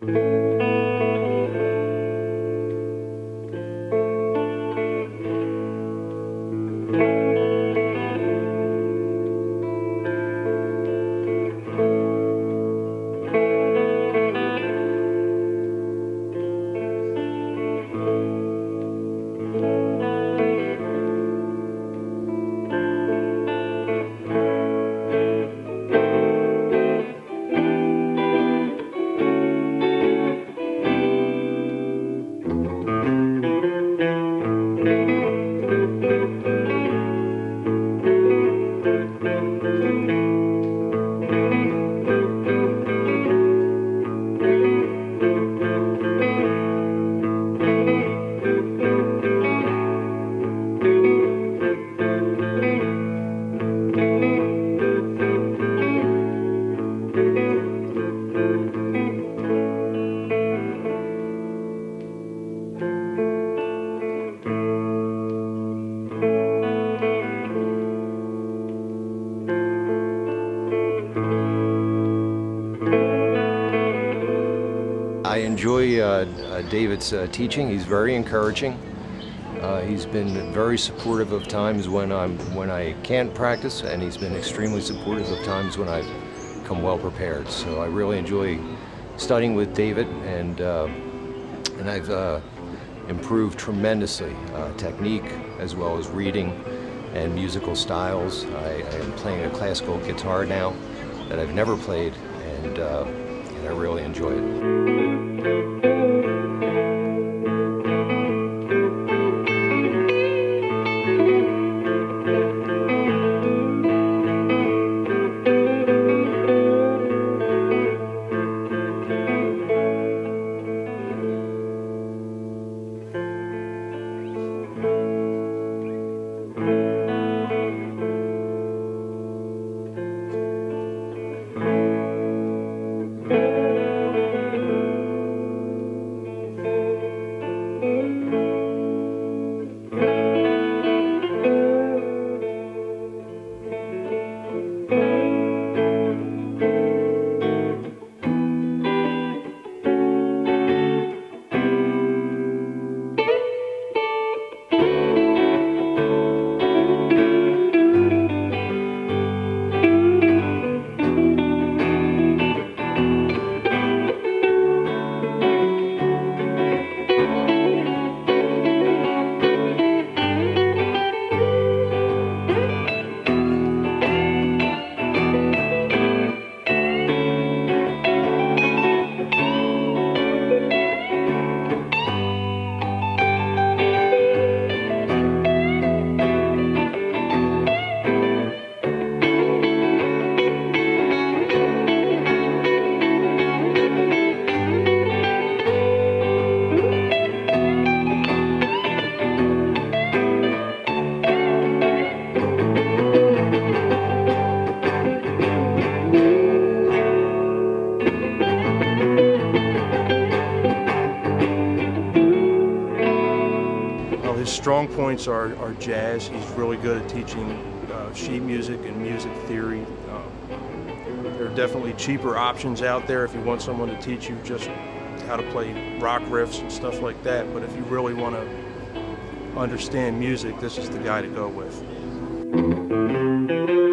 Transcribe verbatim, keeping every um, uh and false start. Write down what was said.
I enjoy uh, uh, David's uh, teaching. He's very encouraging. Uh, he's been very supportive of times when I'm when I can't practice, and he's been extremely supportive of times when I've come well prepared. So I really enjoy studying with David, and uh, and I've uh, improved tremendously, uh, technique as well as reading and musical styles. I, I am playing a classical guitar now that I've never played, and, uh, and I really enjoy it. His strong points are, are jazz. He's really good at teaching uh, sheet music and music theory. Um, there are definitely cheaper options out there if you want someone to teach you just how to play rock riffs and stuff like that. But if you really want to understand music, this is the guy to go with.